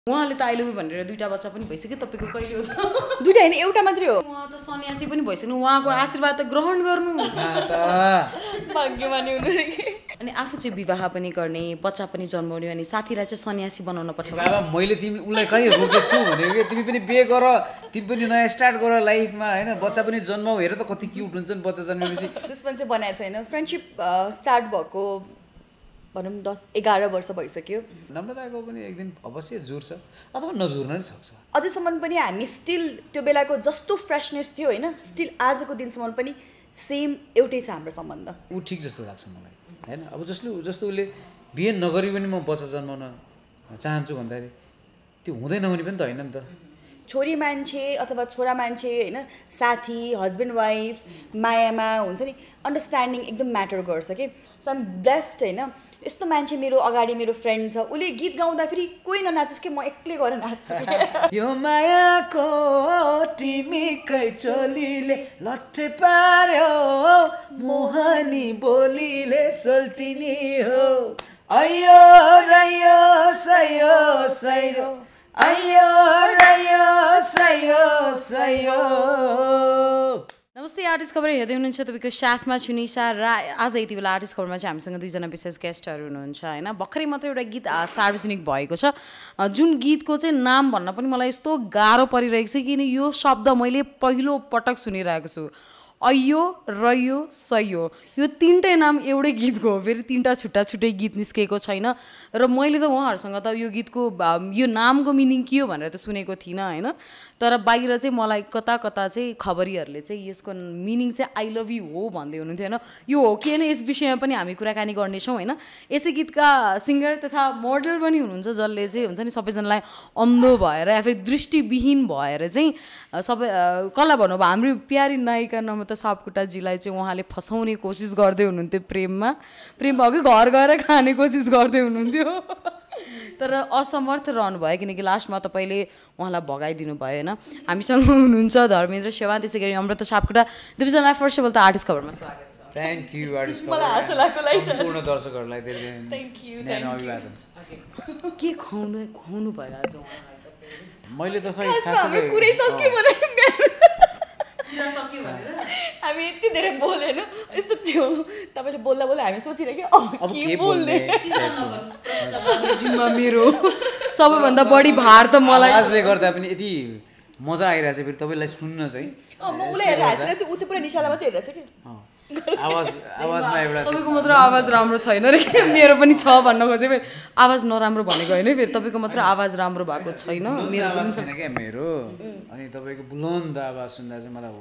उहाँले त I love you भनेर दुईटा बच्चा पनि भइसक्यो तपाईको कहिले हो त दुईटा हैन एउटा मात्रै हो उहाँ त सन्यासी पनि भइसक्नु उहाँको आशीर्वाद त ग्रहण गर्नु भाग्यमानी हुनु रे अनि आफू चाहिँ विवाह पनि गर्ने बच्चा पनि जन्माउने अनि साथीलाई चाहिँ सन्यासी बनाउन पठाउने बाबा मैले तिमी उलाई कहीँ रोकेको छु भनेको के तिमी पनि बिहे गर तिमी पनि नयाँ स्टार्ट गर लाइफमा हैन बच्चा पनि जन्माऊ हेर त कति क्युट हुन्छ नि बच्चा जन्मेपछि दुश्मन चाहिँ बनाएको छैन फ्रेन्डशिप स्टार्ट भएको भनौँ 10-11 वर्ष भइसक्यो नम्रताको पनि एक दिन अवश्य जुर्छ अथवा नजुर्न नि सक्छ अझैसम्म पनि हामी स्टिल त्यो बेलाको जस्तो फ्रेसनेस थियो हैन स्टिल आजको दिनसम्म पनि सेम एउटै छ हाम्रो सम्बन्ध ऊ ठिक जस्तो लाग्छ मलाई हैन अब जस्तो उसले बिहे नगरी पनि म बच्चा जन्माउन चाहन्छु भन्दाखेरि त्यो हुँदै नहुने पनि त हैन नि त छोरी मान्छे अथवा छोरा मान्छे हैन साथी हस्बेन्ड वाइफ मायामा हुन्छ नि अन्डरस्ट्यान्डिङ एकदम म्याटर गर्छ के सो आइम ब्लेस्ड हैन यस्तो मान्छे मेरो अगाडि मेरो फ्रेन्ड छ उले गीत गाउँदा फेरि कोही ननाचोस् के म एक्लै गरेर नाच्छु यो मायाको तिमीकै चोलीले लट्ठे पार्यो मोहनी बोलीले सोल्टिनी हो अयो रयो सयो सयो अयो रयो सयो सयो नमस्ते आर्टिस्ट खबर हेर्दै हुनुहुन्छ तपाईँको साथमा छु निशा र आज यति बेला आर्टिस्ट खबरमा चाहिँ हामीसँग दुईजना विशेष गेस्टहरू हुनुहुन्छ होइन भर्खरै मात्रै एउटा गीत सार्वजनिक भएको छ जुन गीतको चाहिँ नाम भन्न पनि मलाई यस्तो गाह्रो परिरहेको छ किन यो शब्द मैले पहिलो पटक सुनिरहेको छु अयो रयो सयो यो तीनटै नाम एउटै गीतको हो फेरि तीनटा छुट्टा छुट्टै गीत निस्केको छैन र मैले त उहाँहरूसँग त यो गीतको यो नामको मिनिङ के हो भनेर त सुनेको थिइनँ होइन तर बाहिर चाहिँ मलाई कता कता चाहिँ खबरीहरूले चाहिँ यसको मिनिङ चाहिँ आई लभ यु हो भन्दै हुनुहुन्थ्यो होइन यो हो कि होइन यस विषयमा पनि हामी कुराकानी गर्नेछौँ होइन यसै गीतका सिङ्गर तथा मोडल पनि हुनुहुन्छ जसले चाहिँ हुन्छ नि सबैजनालाई अन्धो भएर या फेरि दृष्टिविहीन भएर चाहिँ सबै कसलाई भन्नु अब हाम्रो प्यारी नायिका नम्रता सापकोटाजीलाई चाहिँ उहाँले फसाउने कोसिस गर्दै हुनुहुन्थ्यो प्रेममा अघि घर गएर खाने कोसिस गर्दै हुनुहुन्थ्यो तर असमर्थ रहनुभयो किनकि लास्टमा तपाईँले उहाँलाई भगाइदिनु भयो होइन हामीसँग हुनुहुन्छ धर्मेन्द्र सेवान त्यसै गरी नम्रता सापकोटा दुवैजनालाई फर्स्ट अफ अल त आर्टिस्ट खबरमा स्वागत छ थ्याङ्क यू आर्टिस्ट सम्पूर्ण दर्शकहरूलाई अभिवादन के खुवाउनु भयो आज उहाँलाई मैले त खै खासै कुरै सक्यो भने सक्यो भनेर हामी यति धेरै बोलेन यस्तो थियो तपाईँले बोल्दा बोल्दा हामी सोचिरहेको अब के बोल्ने जिम्मा मेरो सबैभन्दा बढी भार त मलाई आवाजले गर्दा पनि यति मजा आइरहेछ फेरि तपाईँलाई सुन्न चाहिँ उसले हेरिरहेको छ ऊ चाहिँ पुरा निशालाई मात्रै हेरिरहेको छ कि आवाजमा एउटा तपाईँको मात्र आवाज राम्रो छैन रे मेरो पनि छ भन्न खोजेँ फेरि आवाज नराम्रो भनेको होइन फेरि तपाईँको मात्र आवाज राम्रो भएको छैन मेरो आवाज छैन क्या मेरो अनि तपाईँको बुलन्द आवाज सुन्दा चाहिँ मलाई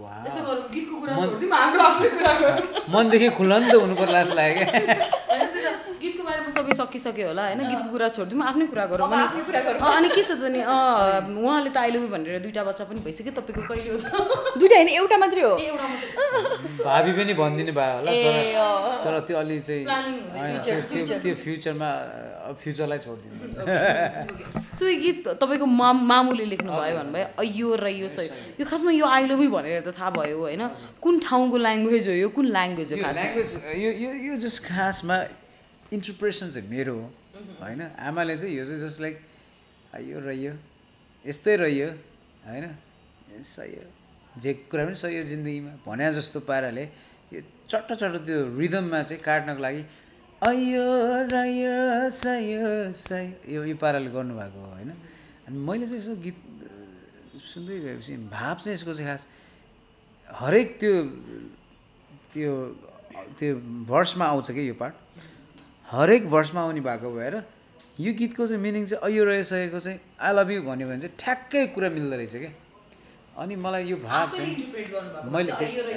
मनदेखि खुलन्द हुनु पर्ला जस्तो लाग्यो क्या गीतको बारेमा सबै सकिसक्यो होला होइन गीतको कुरा छोडिदिउँ आफ्नै कुरा गरौँ अनि के छ त नि उहाँले त आई लभ यु भनेर दुईटा बच्चा पनि भइसक्यो तपाईँको कहिले हो त दुईटा हैन एउटा मात्रै हो भाबी पनि भनिदिनु भयो होला तर त्यो अलि चाहिँ त्यो फ्युचरमा फ्युचरलाई छोडिदिनु सो यो गीत तपाईँको मामुले लेख्नु भयो भन्नुभयो अयो र यो सही यो खासमा यो आई लभ यु भनेर त थाहा भयो होइन कुन ठाउँको ल्याङ्ग्वेज हो यो कुन ल्याङ्ग्वेज हो खासमा यो जस्ट खासमा इन्टरप्रेसन चाहिँ मेरो हो होइन आमाले चाहिँ यो चाहिँ जस्ट लाइक यो रह्यो यस्तै रह्यो होइन सही हो जे कुरा पनि सही हो जिन्दगीमा भने जस्तो पाराले यो चट्ट त्यो रिदममा चाहिँ काट्नको लागि अयो रह्यो सही यो पाराले गर्नुभएको हो होइन अनि मैले चाहिँ यसो गीत सुन्दै गएपछि भाव चाहिँ यसको चाहिँ खास हरेक त्यो भर्समा आउँछ कि यो पार्ट हरेक भर्समा आउने भएको भएर यो गीतको चाहिँ मिनिङ चाहिँ अयो रहेको चाहिँ आई लभ यु भन्यो भने चाहिँ ठ्याक्कै कुरा मिल्दो रहेछ क्या अनि मलाई यो भाव चाहिँ मैले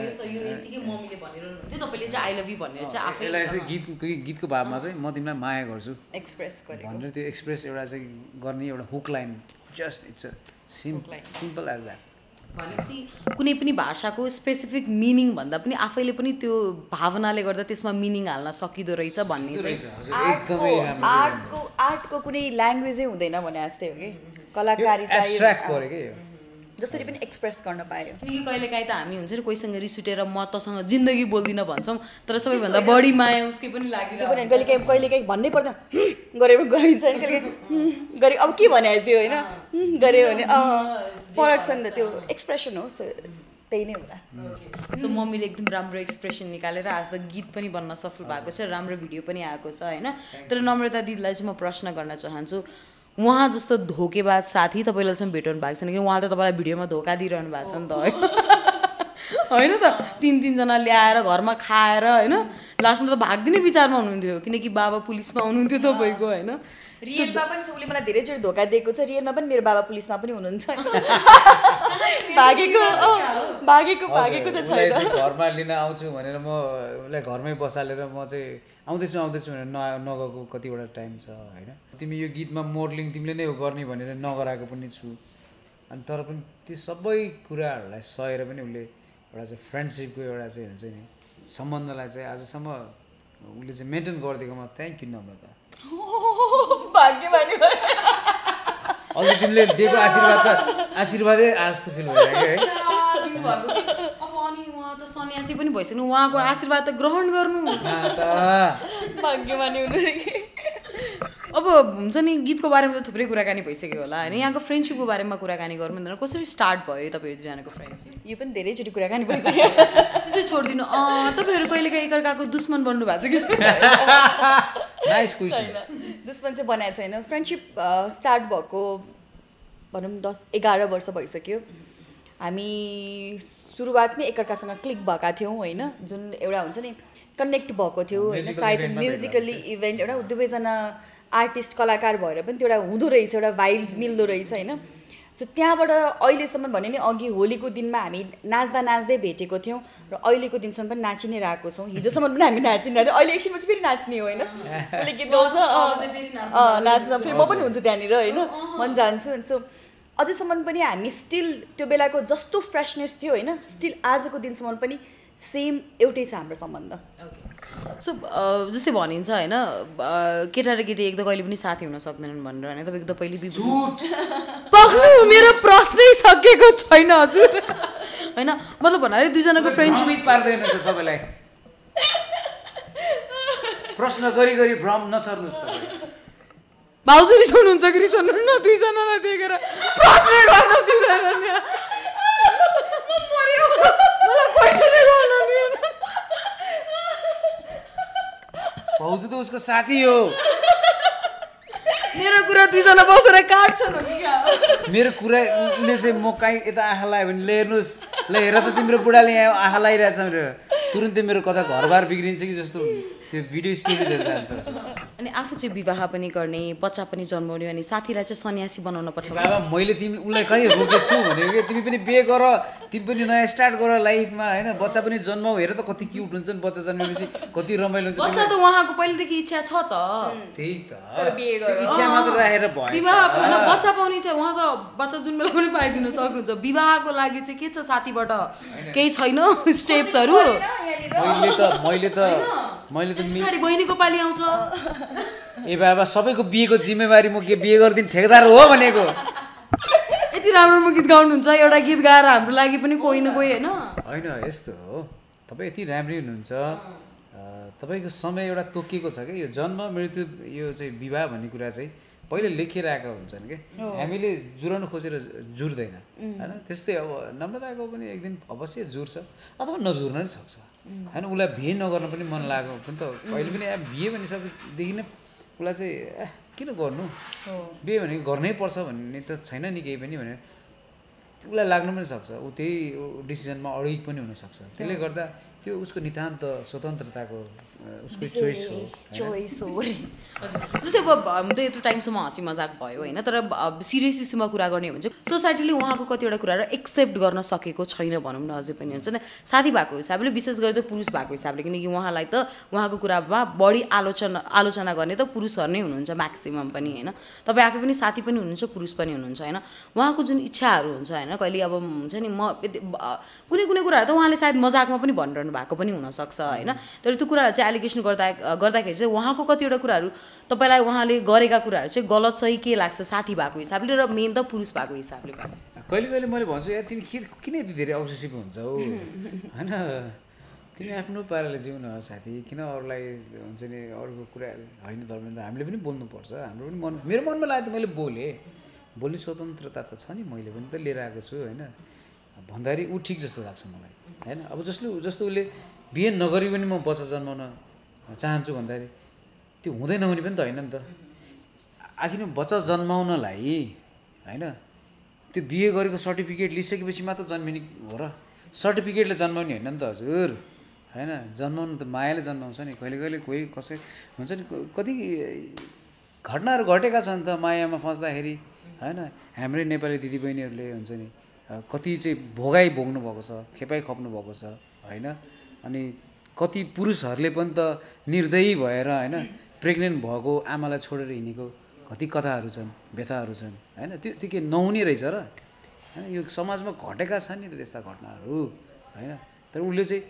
यसलाई चाहिँ गीतको भावमा चाहिँ म तिमीलाई माया गर्छु भनेर त्यो एक्सप्रेस एउटा चाहिँ गर्ने एउटा hook line just it's a simple as that भनेपछि कुनै पनि भाषाको स्पेसिफिक मिनिङ भन्दा पनि आफैले पनि त्यो भावनाले गर्दा त्यसमा मिनिङ हाल्न सकिँदो रहेछ भन्ने चाहिँ आर्टको कुनै ल्याङ्ग्वेजै हुँदैन भने जस्तै हो कि कलाकारिता जसरी पनि एक्सप्रेस गर्न पायो किनकि कहिलेकाहीँ त हामी हुन्छ नि कोहीसँग रिस उठेर म तसँग जिन्दगी बोल्दिनँ भन्छौँ तर सबैभन्दा बढी माया उसकै पनि लागिरहेको कहिलेकाहीँ भन्नै पर्दा गरेर गइन्छ नि कहिलेकाहीँ गरे अब के भने त्यो होइन गऱ्यो भने फरक छ नि त त्यो एक्सप्रेसन हो सो त्यही नै होला सो मम्मीले एकदम राम्रो एक्सप्रेसन निकालेर आज गीत पनि बन्न सफल भएको छ राम्रो भिडियो पनि आएको छ होइन तर नम्रता दिदीलाई चाहिँ म प्रश्न गर्न चाहन्छु उहाँ जस्तो धोकेबाज साथी तपाईँलाई चाहिँ भेटाउनु भएको छैन किन उहाँ त तपाईँलाई भिडियोमा धोका दिइरहनु भएको छ नि त होइन त तिनजना ल्याएर घरमा खाएर होइन लास्टमा त भागिदिने विचारमा हुनुहुन्थ्यो किनकि बाबा पुलिसमा हुनुहुन्थ्यो तपाईँको होइन रियलमा पनि उसले मलाई धेरैचोटि धोका दिएको छ रियलमा पनि मेरो बाबा पुलिसमा पनि हुनुहुन्छ भागेको चाहिँ छैन घरमा लिन आउँछु भनेर म उसलाई घरमै बसालेर म चाहिँ आउँदैछु भनेर नगएको कतिवटा टाइम छ होइन तिमी यो गीतमा मोडलिङ तिमीले नै गर्ने भनेर नगराएको पनि छु अनि तर पनि त्यो सबै कुराहरूलाई सहेर पनि उसले एउटा चाहिँ फ्रेन्डसिपको एउटा चाहिँ हुन्छ नि सम्बन्धलाई चाहिँ आजसम्म उसले चाहिँ मेन्टेन गरिदिएकोमा थ्याङ्क यू नम्रता भाग्यमानी अझै तिमीले दिएको आशीर्वादै आज त फिल भइरहेको है अब अनि उहाँ त सन्यासी पनि भइसक्नु उहाँको आशीर्वाद त ग्रहण गर्नु भाग्यमानी हुनु अब हुन्छ नि गीतको बारेमा त थुप्रै कुराकानी भइसक्यो होला होइन यहाँको फ्रेन्डसिपको बारेमा कुराकानी गरौँ भन्दा कसरी स्टार्ट भयो तपाईँहरू दुईजनाको फ्रेन्डसिप यो पनि धेरैचोटि कुराकानी भइसक्यो त्यसै छोडिदिनु तपाईँहरू कहिलेकाहीँ एकअर्काको दुश्मन बन्नु भएको छ कि दुश्मन चाहिँ बनाएको छैन फ्रेन्डसिप स्टार्ट भएको भनौँ 10-11 वर्ष भइसक्यो हामी सुरुवातमै एकअर्कासँग क्लिक भएका थियौँ होइन जुन एउटा हुन्छ नि कनेक्ट भएको थियो होइन सायद म्युजिकली इभेन्ट एउटा दुवैजना आर्टिस्ट कलाकार भएर पनि त्यो एउटा हुँदो रहेछ एउटा भाइब्स मिल्दो रहेछ होइन सो त्यहाँबाट अहिलेसम्म भने नि अघि होलीको दिनमा हामी नाच्दै भेटेको थियौँ र अहिलेको दिनसम्म पनि नाचि नै रहेको छौँ हिजोसम्म पनि हामी नाचिरहेको अहिले एकछिनपछि फेरि नाच्ने हो होइन उसले गीत गाउँछ नाच्न फेरि म पनि हुन्छु त्यहाँनिर होइन म पनि जान्छु सो अझैसम्म पनि हामी स्टिल त्यो बेलाको जस्तो फ्रेसनेस थियो होइन स्टिल आजको दिनसम्म पनि सेम एउटै छ हाम्रो सम्बन्ध सो जस्तै भनिन्छ होइन केटा र केटी एक त कहिले पनि साथी हुन सक्दैनन् भनेर होइन तपाईँको त पहिले पक्नु मेरो प्रश्नै सकेको छैन हजुर होइन मतलब भन्नाले दुईजनाको फ्रेन्डसिप पार्दैन सबैलाई प्रश्न गरी भ्रम नचर्नुहोस् तपाईँ भाउजू रिसाउनुहुन्छ कि रिसाउनु न दुईजनालाई देखेर प्रश्न गर्न दिँदैन मलाई पैसा नै गर्न दिएन भाउजू त उसको साथी हो मेरो कुरा दुईजना बसेर काट्छन् मेरो कुरा उसले चाहिँ म काहीँ यता आँखा लगायो भने ल हेर्नुहोस् ल हेर त तिम्रो बुढाले यहाँ आँखा लगाइरहेछ मेरो तुरुन्तै मेरो कता घरबार बिग्रिन्छ कि जस्तो त्यो भिडियो स्टोरिजहरू जान्छ अनि आफू चाहिँ विवाह पनि गर्ने बच्चा पनि जन्माउने अनि साथीलाई चाहिँ सन्यासी बनाउन पठाउने बाबा मैले तिमी उसलाई कहीँ रोकेको छु भनेको तिमी पनि बिहे गर तिमी पनि नयाँ स्टार्ट गर लाइफमा होइन बच्चा पनि जन्माऊ हेर त कति क्युट हुन्छ नि बच्चा जन्मेपछि कति रमाइलो हुन्छ बच्चा त उहाँको पहिलेदेखि इच्छा छ त त्यही त इच्छा मात्र राखेर भयो विवाह होइन बच्चा पाउने इच्छा उहाँ त बच्चा जुन बेला पनि पाइदिनु सक्नुहुन्छ विवाहको लागि चाहिँ के छ साथीबाट केही छैन स्टेप्सहरू मैले त पछाडि बहिनीको पालि आउँछ ए बाबा सबैको बिहेको जिम्मेवारी म के बिहे गरिदिने ठेकेदार हो भनेको यति राम्रो गीत गाउनुहुन्छ एउटा गीत गाएर हाम्रो लागि पनि कोही न कोही होइन यस्तो हो तपाईँ यति राम्रै हुनुहुन्छ तपाईँको समय एउटा तोकिएको छ क्या यो जन्म मृत्यु यो चाहिँ विवाह भन्ने कुरा चाहिँ पहिले लेखिरहेका हुन्छन् कि हामीले जुराउनु खोजेर जुर्दैन होइन त्यस्तै अब नम्रताको पनि एक दिन अवश्य जुर्छ अथवा नजुर्न पनि सक्छ होइन उसलाई बिहे नगर्न पनि मन लागेको पनि त कहिले पनि बिहे भनिसकेदेखि नै उसलाई चाहिँ किन गर्नु बिहे भनेको गर्नै पर्छ भन्ने त छैन नि केही पनि भनेर उसलाई लाग्नु पनि सक्छ ऊ त्यही डिसिजनमा अडिग पनि हुनसक्छ त्यसले गर्दा त्यो उसको नितान्त स्वतन्त्रताको उसको चोइस हो जस्तै अब हुन त यत्रो टाइमसम्म हाँसी मजाक भयो होइन तर सिरियस इस्युमा कुरा गर्ने हो भने चाहिँ सोसाइटीले उहाँको कतिवटा कुराहरू एक्सेप्ट गर्न सकेको छैन भनौँ न अझै पनि हुन्छ नि साथी भएको हिसाबले विशेष गरी त पुरुष भएको हिसाबले किनकि उहाँलाई त उहाँको कुरामा बढी आलोचना गर्ने त पुरुषहरू नै हुनुहुन्छ म्याक्सिमम पनि होइन तपाईँ आफै पनि साथी पनि हुनुहुन्छ पुरुष पनि हुनुहुन्छ होइन उहाँको जुन इच्छाहरू हुन्छ होइन कहिले अब हुन्छ नि म कुनै कुराहरू त उहाँले सायद मजाकमा पनि भनिरहनु भएको पनि हुनसक्छ होइन तर त्यो कुराहरू चाहिँ एलिगेसन गर्दाखेरि चाहिँ उहाँको कतिवटा कुराहरू तपाईँलाई उहाँले गरेका कुराहरू चाहिँ गलत चाहिँ के लाग्छ साथी भएको हिसाबले र मेन त पुरुष भएको हिसाबले कहिले कहिले मैले भन्छु यार तिमी किन यति धेरै अग्रेसिभ हुन्छौ होइन तिमी आफ्नो पाराले जिउन साथी किन अरूलाई हुन्छ नि अरूको कुरा होइन धर्मेन्द्र हामीले पनि बोल्नुपर्छ हाम्रो पनि मन मेरो मनमा लाग्यो त मैले बोल्ने स्वतन्त्रता त छ नि मैले पनि त लिएर आएको छु होइन भन्दाखेरि ऊ ठिक जस्तो लाग्छ मलाई होइन अब जस्तो उसले बिहे नगरी पनि म बच्चा जन्माउन चाहन्छु भन्दाखेरि त्यो हुँदै नहुने पनि त होइन नि त आखिर बच्चा जन्माउनलाई होइन त्यो बिहे गरेको सर्टिफिकेट लिइसकेपछि मात्र जन्मिने हो र सर्टिफिकेटले जन्माउने होइन नि त हजुर होइन जन्माउनु त मायाले जन्माउँछ नि कहिले कहिले कोही कसै हुन्छ नि कति घटनाहरू घटेका छन् त मायामा फस्दाखेरि होइन हाम्रै नेपाली दिदीबहिनीहरूले हुन्छ नि कति चाहिँ भोगाइ भोग्नु भएको छ खेपाइ खप्नु भएको छ होइन अनि कति पुरुषहरूले पनि त निर्दयी भएर होइन प्रेग्नेन्ट भएको आमालाई छोडेर हिँडेको कति कथाहरू छन् व्यथाहरू छन् होइन त्यो के नहुने रहेछ र होइन यो समाजमा घटेका छन् नि त त्यस्ता घटनाहरू होइन तर उसले चाहिँ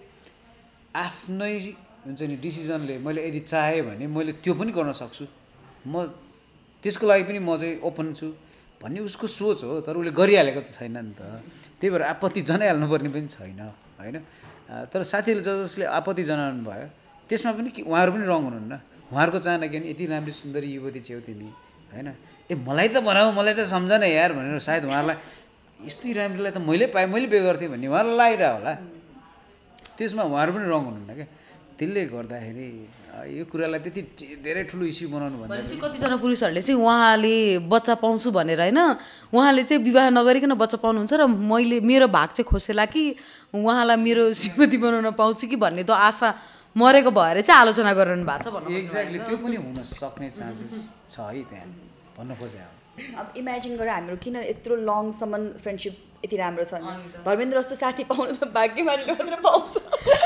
आफ्नै हुन्छ नि डिसिजनले मैले यदि चाहेँ भने मैले त्यो पनि गर्न सक्छु म त्यसको लागि पनि म चाहिँ ओपन छु भन्ने उसको सोच हो तर उसले गरिहालेको त छैन नि त त्यही भएर आपत्ति जनाइहाल्नु पर्ने पनि छैन होइन तर साथीहरूले जसले आपत्ति जनाउनु भयो त्यसमा पनि उहाँहरू पनि रङ हुनुहुन्न उहाँहरूको चाहना के भने यति राम्रो सुन्दरी युवती छेउ तिमी होइन मलाई त बनाऊ मलाई त सम्झ न यार भनेर सायद उहाँहरूलाई यस्तो राम्रोलाई त मैले पाएँ मैले बे गर्थेँ भन्ने उहाँलाई लागिरह होला त्यसमा उहाँहरू पनि रङ हुनुहुन्न क्या त्यसले गर्दाखेरि यो कुरालाई त्यति धेरै ठुलो इस्यु बनाउनु भन्दा चाहिँ कतिजना पुरुषहरूले चाहिँ उहाँले बच्चा पाउँछु भनेर होइन उहाँले चाहिँ विवाह नगरिकन बच्चा पाउनुहुन्छ र मेरो भाग चाहिँ खोसेला कि उहाँलाई मेरो श्रीमती बनाउन पाउँछु कि भन्ने त आशा मरेको भएर चाहिँ आलोचना गरिरहनु भएको छ भन्नु एक्ज्याक्टली त्यो पनि हुन सक्ने चान्सेस छ है त्यहाँ भन्न खोजे अब इमेजिन गरेर हाम्रो किन यत्रो लङसम्म फ्रेन्डसिप यति राम्रो छ धर्मेन्द्र जस्तो साथी पाउनु त भाग्यमानीले मात्र पाउँछ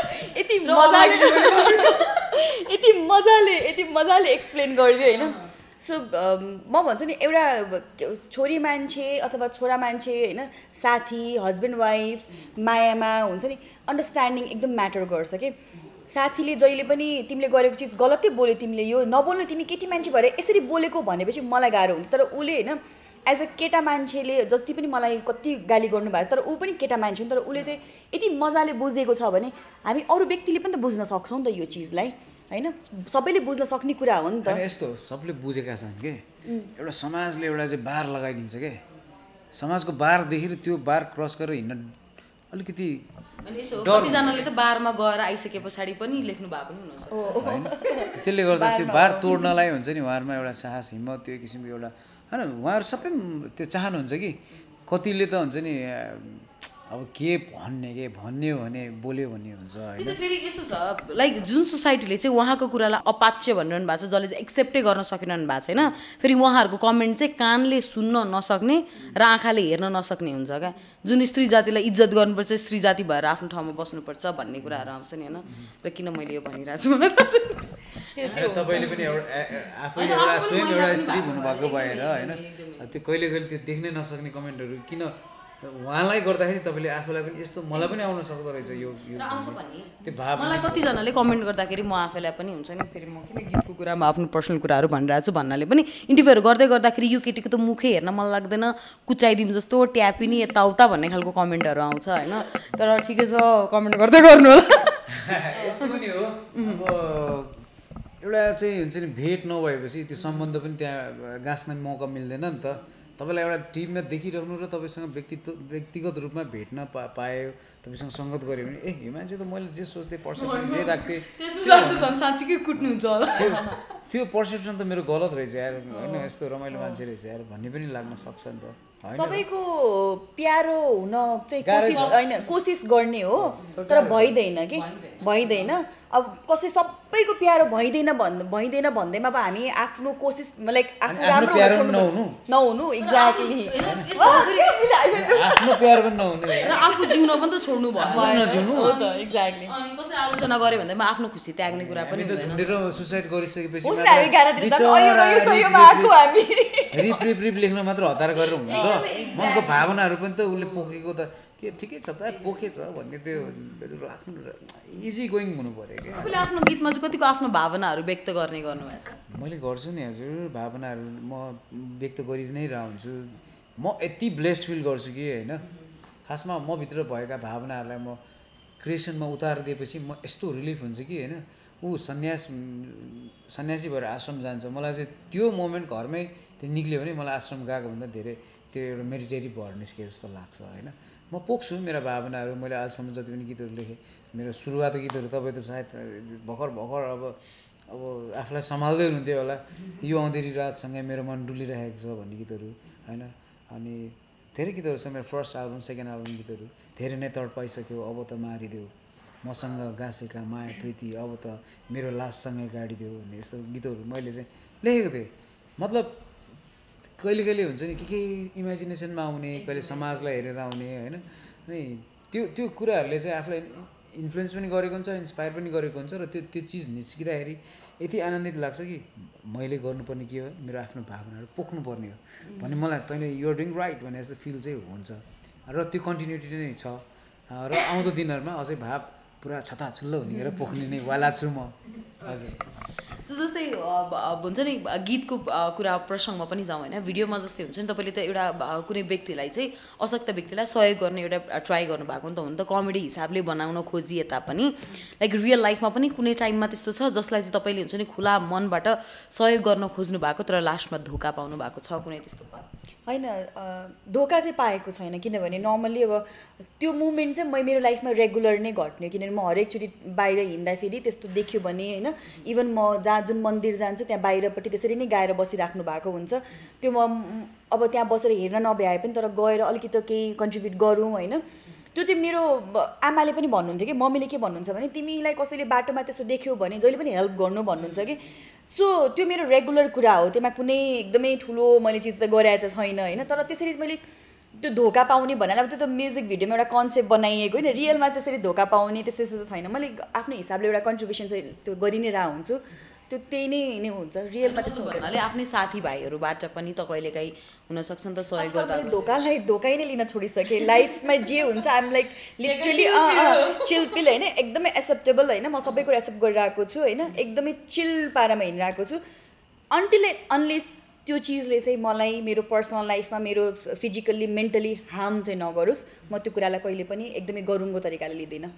यति मजाले एक्सप्लेन गरिदियो होइन सो म भन्छु नि एउटा छोरी मान्छे अथवा छोरा मान्छे होइन साथी हस्बेन्ड वाइफ मायामा हुन्छ नि अन्डरस्ट्यान्डिङ एकदम म्याटर गर्छ कि साथीले जहिले पनि तिमीले गरेको चिज गलतै बोल्यो तिमीले यो नबोल्नु तिमी केटी मान्छे भएर यसरी बोलेको भनेपछि मलाई गाह्रो हुन्छ तर उसले होइन एज अ केटा मान्छेले जति पनि मलाई कति गाली गर्नु भएको छ तर ऊ पनि केटा मान्छे हो तर उसले चाहिँ यति मजाले बुझेको छ भने हामी अरू व्यक्तिले पनि त बुझ्न सक्छौँ नि त यो चिजलाई होइन सबैले बुझ्न सक्ने कुरा हो नि त यस्तो सबले बुझेका छन् के एउटा समाजले एउटा चाहिँ बार लगाइदिन्छ के समाजको बार देखेर त्यो बार क्रस गरेर हिँड्न अलिकति कतिजनाले त बारमा गएर आइसके पछाडि पनि लेख्नु भएको पनि हुनसक्छ त्यसले गर्दा त्यो बार तोड्नलाई हुन्छ नि उहाँहरूमा एउटा साहस हिम्मत त्यो किसिमको एउटा होइन उहाँहरू सबै त्यो चाहनुहुन्छ कि कतिले त हुन्छ नि अब के भन्ने हो भने बोल्यो भन्ने हुन्छ होइन फेरि यस्तो छ लाइक जुन सोसाइटीले चाहिँ उहाँको कुरालाई अपाच्य भनिरहनु भएको छ जसले चाहिँ एक्सेप्टै गर्न सकिरहनु भएको छैन फेरि उहाँहरूको कमेन्ट चाहिँ कानले सुन्न नसक्ने र आँखाले हेर्न नसक्ने हुन्छ क्या जुन स्त्री जातिलाई इज्जत गर्नुपर्छ स्त्री जाति भएर आफ्नो ठाउँमा बस्नुपर्छ भन्ने कुराहरू आउँछ नि होइन र किन मैले यो भनिरहेको छु मलाई तपाईँले पनि आफै एउटा स्वयं एउटा स्त्री हुनुभएको भएर होइन त्यो कहिले कहिले त्यो देख्नै नसक्ने कमेन्टहरू किन उहाँलाई गर्दाखेरि तपाईँले आफूलाई पनि यस्तो मलाई पनि आउन सक्दो रहेछ यो त्यो भाव मलाई कतिजनाले कमेन्ट गर्दाखेरि म आफैलाई पनि हुन्छ नि फेरि म किन गीतको कुरामा आफ्नो पर्सनल कुराहरू भनिरहेको छु भन्नाले पनि इन्टरभ्यूहरू गर्दै गर्दाखेरि यो केटीको त मुखै हेर्न मन लाग्दैन कुचाइदिउँ जस्तो ट्यापी नि यताउता भन्ने खालको कमेन्टहरू आउँछ होइन तर ठिकै छ कमेन्ट गर्दै गर्नु होला यस्तो पनि हो अब एउटा चाहिँ हुन्छ नि भेट नभएपछि त्यो सम्बन्ध पनि त्यहाँ गाँस्न मौका मिल्दैन नि त तपाईँलाई एउटा टिममा देखिरहनु र तपाईँसँग व्यक्तिगत रूपमा भेट्न पायो तपाईँसँग सङ्गत गऱ्यो भने यो मान्छे त मैले जे सोच्थेँ पर्सेप्सन जे राख्थेँ साँच्चीकै कुट्नुहुन्छ होला त्यो पर्सेप्सन त मेरो गलत रहेछ यार होइन यस्तो रमाइलो मान्छे रहेछ यार भन्ने पनि लाग्न सक्छ नि त सबैको प्यारो हुन चाहिँ कोसिस गर्ने हो तर भइँदैन कि भइँदैन अब कसै सबैको प्यारो भइँदैन भन्दैमा अब हामी आफ्नो कोसिस लाइक आफू राम्रो नहुनु एक्ज्याक्टली आफ्नो प्यारो पनि नहुनु र आफू जिउन पनि त छोड्नु भयो एक्ज्याक्टली अनि कसैले आलोचना गरे भन्दैमा आफ्नो खुसी त्याग्ने कुरा पनि झुन्डेर सुसाइड गरिसकेपछि रिप लेख्न मात्र हतार गरेर हुन्छ मनको भावनाहरू पनि त उसले पोखेको त के ठिकै छ त पोखेछ भन्ने त्यो आफ्नो इजी गोइङ हुनु पऱ्यो क्या आफूले आफ्नो गीतमा चाहिँ कतिको आफ्नो भावनाहरू व्यक्त गर्नुभएको छ मैले गर्छु नि हजुर भावनाहरू म व्यक्त गरि नै रहन्छु म यति ब्लेस्ड फिल गर्छु कि होइन खासमा म भित्र भएका भावनाहरूलाई म क्रिएसनमा उतारिदिएपछि म यस्तो रिलिफ हुन्छ कि होइन ऊ सन्यासी भएर आश्रम जान्छ मलाई चाहिँ त्यो मोमेन्ट घरमै त्यो निक्ल्यो भने मलाई आश्रम गएको भन्दा धेरै त्यो एउटा मेडिटेटिभ भएर निस्के जस्तो लाग्छ होइन म पोख्छु मेरा भावनाहरू मैले अहिलेसम्म जति पनि गीतहरू लेखेँ मेरो सुरुवातको गीतहरू तपाईँ त सायद भर्खर अब आफूलाई सम्हाल्दै हुनुहुन्थ्यो होला यो अँधेरी रातसँगै मेरो मन डुलिरहेको छ भन्ने गीतहरू होइन अनि धेरै गीतहरू छ मेरो फर्स्ट एल्बम सेकेन्ड एल्बम गीतहरू धेरै नै तडपाइसक्यो अब त मारिदेऊ मसँग गाँसेका माया प्रीति अब त मेरो लाससँगै गाडिदेऊ भन्ने यस्तो गीतहरू मैले चाहिँ लेखेको थिएँ मतलब कहिले कहिले हुन्छ नि के इमेजिनेसनमा आउने कहिले समाजलाई हेरेर आउने होइन अनि त्यो कुराहरूले चाहिँ आफूलाई इन्फ्लुएन्स पनि गरेको हुन्छ इन्सपायर पनि गरेको हुन्छ र त्यो चिज निस्किँदाखेरि यति आनन्दित लाग्छ कि मैले गर्नुपर्ने के हो मेरो आफ्नो भावनाहरू पोख्नुपर्ने हो भने मलाई तैँले युआर डुइङ राइट भने जस्तो फिल चाहिँ हुन्छ र त्यो कन्टिन्युटी नै छ र आउँदो दिनहरूमा अझै भाव पुरा छताछुल्लो हुने गरेर पोख्ने नै वाला छु म हजुर जस्तै हुन्छ नि गीतको कुरा प्रसङ्गमा पनि जाउँ होइन भिडियोमा जस्तै हुन्छ नि तपाईँले त एउटा कुनै व्यक्तिलाई चाहिँ अशक्त व्यक्तिलाई सहयोग गर्ने एउटा ट्राई गर्नुभएको नि त हुन त कमेडी हिसाबले बनाउन खोजिए तापनि लाइक रियल लाइफमा पनि कुनै टाइममा त्यस्तो छ जसलाई चाहिँ तपाईँले हुन्छ नि खुला मनबाट सहयोग गर्न खोज्नु भएको तर लास्टमा धोका पाउनु भएको छ कुनै त्यस्तो होइन धोका चाहिँ पाएको छैन किनभने नर्मल्ली अब त्यो मुभमेन्ट चाहिँ मेरो लाइफमा रेगुलर नै घट्ने किनभने म हरेकचोटि बाहिर हिँड्दाखेरि त्यस्तो देख्यो भने होइन इभन म जहाँ जुन मन्दिर जान्छु त्यहाँ बाहिरपट्टि त्यसरी नै गाएर बसिराख्नु भएको हुन्छ त्यो म अब त्यहाँ बसेर हेर्न नभ्याए पनि तर गएर अलिकति केही कन्ट्रिब्युट गरौँ होइन त्यो चाहिँ मेरो आमाले पनि भन्नुहुन्थ्यो कि मम्मीले के भन्नुहुन्छ भने तिमीलाई कसैले बाटोमा त्यस्तो देख्यो भने जहिले पनि हेल्प गर्नु भन्नुहुन्छ कि सो त्यो मेरो रेगुलर कुरा हो त्यसमा कुनै एकदमै ठुलो मैले चिज त गरेको छैन होइन तर त्यसरी मैले त्यो धोका पाउने भन्नाले अब त्यो त म्युजिक भिडियोमा एउटा कन्सेप्ट बनाइएको होइन रियलमा त्यसरी धोका पाउने त्यस्तो छैन मैले आफ्नो हिसाबले एउटा कन्ट्रिब्युसन चाहिँ त्यो गरि नै रहेको हुन्छु त्यो त्यही नै हुन्छ रियलमा त्यस्तो भन्नाले आफ्नै साथीभाइहरूबाट पनि त कहिलेकाहीँ हुनसक्छ नि त सहयोग गर्दा धोका नै लिन छोडिसकेँ लाइफमा जे हुन्छ आइम लाइक लिटरली चिलपिल होइन एकदमै एक्सेप्टेबल होइन म सबै कुरा एक्सेप्ट गरिरहेको छु होइन एकदमै चिल पारामा हिँडिरहेको छु अनटिल अनलेस त्यो चिजले चाहिँ मलाई मेरो पर्सनल लाइफमा मेरो फिजिकल्ली मेन्टली हार्म चाहिँ नगरोस् म त्यो कुरालाई कहिले पनि एकदमै गरुङ्गो तरिकाले लिँदिनँ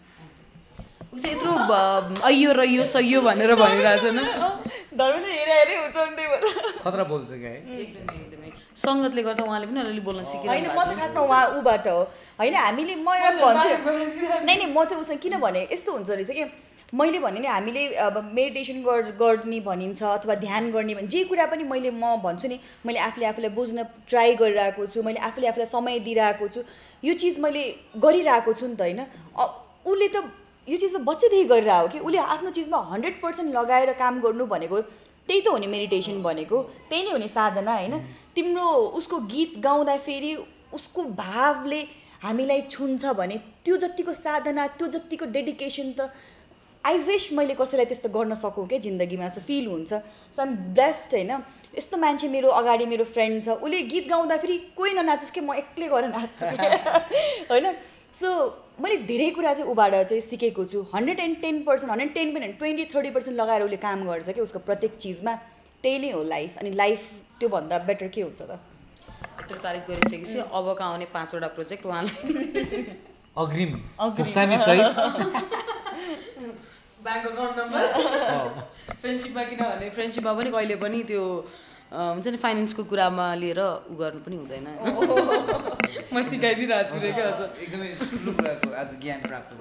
उसै यत्रो अयो र यो सयो भनेर भनिरहेछ न धर्मेन्द्र हेरे हुन्छ नि त्यही भएर खतरा बोल्छ क्या एकदमै सङ्गतले गर्दा उहाँले पनि अलिअलि बोल्न सिकेर होइन म त खासमा उहाँ ऊबाट हो होइन हामीले म एउटा भन्छु नै म चाहिँ उसँग किन भने यस्तो हुन्छ रहेछ कि मैले भने नि हामीले अब मेडिटेसन गर्ने भनिन्छ अथवा ध्यान गर्ने भने जे कुरा पनि म भन्छु नि मैले आफूलाई बुझ्न ट्राई गरिरहेको छु मैले आफूलाई समय दिइरहेको छु यो चिज मैले गरिरहेको छु नि त होइन उसले त यो चिज त बच्चैदेखि गरिरहेको कि उसले आफ्नो चिजमा 100% लगाएर काम गर्नु भनेको त्यही त हो नि मेडिटेसन भनेको त्यही नै हो नि साधना होइन तिम्रो उसको गीत गाउँदाखेरि उसको भावले हामीलाई छुन्छ भने त्यो जतिको साधना त्यो जतिको डेडिकेसन त आई विश मैले कसैलाई त्यस्तो गर्न सकौँ क्या जिन्दगीमा चाहिँ फिल हुन्छ सो आइम ब्लेस्ड होइन यस्तो मान्छे मेरो अगाडि मेरो फ्रेन्ड छ उसले गीत गाउँदाखेरि कोही ननाचोस् कि म एक्लै गएर नाच्छु होइन सो मैले धेरै कुरा चाहिँ उबाट चाहिँ सिकेको छु 110% 110 पनि 20-30% लगाएर उसले काम गर्छ कि उसको प्रत्येक चिजमा त्यही नै हो लाइफ अनि लाइफ त्योभन्दा बेटर के हुन्छ त यत्रो तारिफ गरिसकेपछि अबका आउने 5वटा प्रोजेक्ट उहाँलाई अग्रिम भुक्तानी सहित ब्याङ्क अकाउन्ट नम्बर फ्रेन्डसिपमा किनभने फ्रेन्डसिपमा पनि कहिले पनि त्यो हुन्छ नि फाइनेन्सको कुरामा लिएर उ गर्नु पनि हुँदैन म सिकाइदिइरहेको छु रे क्या आज एकदमै ठुलो कुराको आज ज्ञान प्राप्त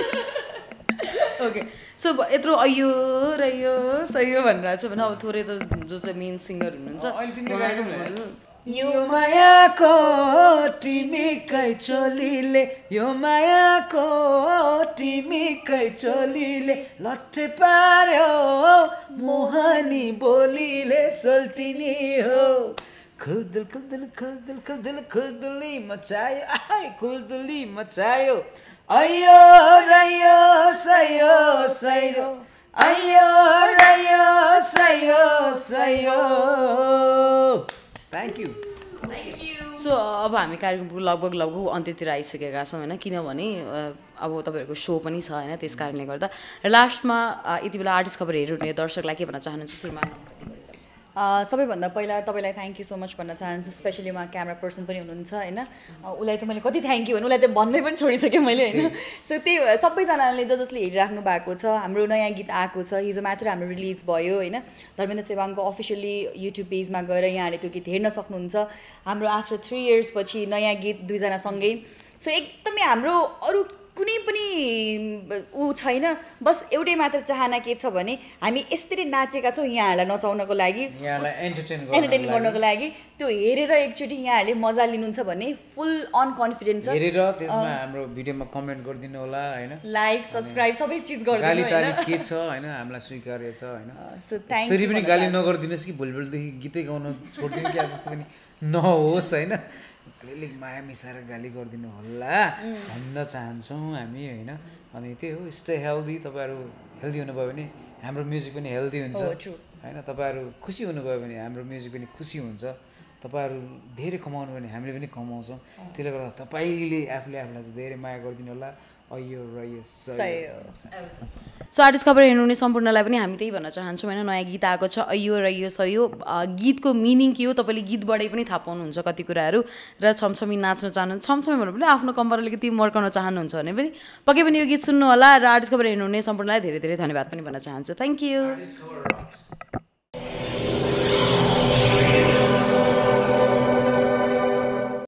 भयो ओके सो यत्रो अयो र यो सयो भनिरहेको छ भने अब थोरै त जो चाहिँ मेन सिङ्गर हुनुहुन्छ यो मायाको तिमीकै चोलीले यो मायाको तिमीकै चोलीले लट्ठे पार्यो मोहनी बोलीले सोल्टिनी हो खुल्दुल खुल्दुल खुल्दुल खुल्दुल खुल्दुली मचायो आइ खुल्दुली मचायो अयो रयो सयो सयो अयो रयो सयो सयो थ्याङ्क यू सो अब हामी कार्यक्रमको लगभग अन्त्यतिर आइसकेका छौँ होइन किनभने अब तपाईँहरूको सो पनि छ होइन त्यस कारणले गर्दा लास्टमा यति बेला आर्टिस्ट खबर हेरिरहने दर्शकलाई के भन्न चाहनुहुन्छ सुरुमा सबैभन्दा पहिला तपाईँलाई थ्याङ्क यू सो मच भन्न चाहन्छु स्पेसली उहाँ क्यामेरा पर्सन पनि हुनुहुन्छ होइन उसलाई त मैले कति थ्याङ्क यू भन्नु उसलाई त भन्दै पनि छोडिसकेँ मैले होइन सो त्यही सबैजनाले जसले हेरिराख्नु भएको छ हाम्रो नयाँ गीत आएको छ हिजो मात्र हाम्रो रिलिज भयो होइन धर्मेन्द्र सेवाङको अफिसियली युट्युब पेजमा गएर यहाँले त्यो गीत हेर्न सक्नुहुन्छ हाम्रो आफ्टर 3 years पछि नयाँ गीत दुईजनासँगै सो एकदमै हाम्रो अरू कुनै पनि ऊ छैन बस एउटै मात्र चाहना के छ भने हामी यसरी नाचेका छौँ यहाँहरूलाई नचाउनको लागि एन्टरटेन गर्नको लागि त्यो हेरेर एकचोटि यहाँहरूले मजा लिनुहुन्छ भने फुल अन कन्फिडेन्स छ हेरेर त्यसमा हाम्रो भिडियोमा कमेन्ट गरिदिनु होला हैन लाइक सब्स्क्राइब सबै चीज गरिदिनु हैन गाली के छ हैन हामीलाई स्वीकार्य छ हैन सो थ्यांक यू फेरि पनि गाली नगर्दिनुस् कि भोलिदेखि गीतै गाउन छोड्दिनु कि जस्तो पनि नहोस् हैन अलिअलि माया मिसाएर गाली गरिदिनु होला भन्न चाहन्छौँ हामी होइन अनि त्यही हो स्टे हेल्दी तपाईँहरू हेल्दी हुनुभयो भने हाम्रो म्युजिक पनि हेल्दी हुन्छ होइन तपाईँहरू खुसी हुनुभयो भने हाम्रो म्युजिक पनि खुसी हुन्छ तपाईँहरू धेरै कमाउनु भने हामीले पनि कमाउँछौँ त्यसले गर्दा तपाईँले आफूले आफूलाई चाहिँ धेरै माया गरिदिनु होला सो आर्टिस्ट खबर हेर्नुहुने सम्पूर्णलाई पनि हामी त्यही भन्न चाहन्छौँ होइन नयाँ गीत आएको छ अयो र यो सयो गीतको मिनिङ के हो तपाईँले गीतबाटै पनि थाहा पाउनुहुन्छ कति कुराहरू र छमछमी नाच्न चाहनुहुन्छ छमछमी भन्नु पनि आफ्नो कम्बर अलिकति मर्काउन चाहनुहुन्छ भने पनि पक्कै पनि यो गीत सुन्नु होला र आर्टिस्ट खबर हेर्नुहुने सम्पूर्णलाई धेरै धेरै धन्यवाद पनि भन्न चाहन्छु थ्याङ्क यू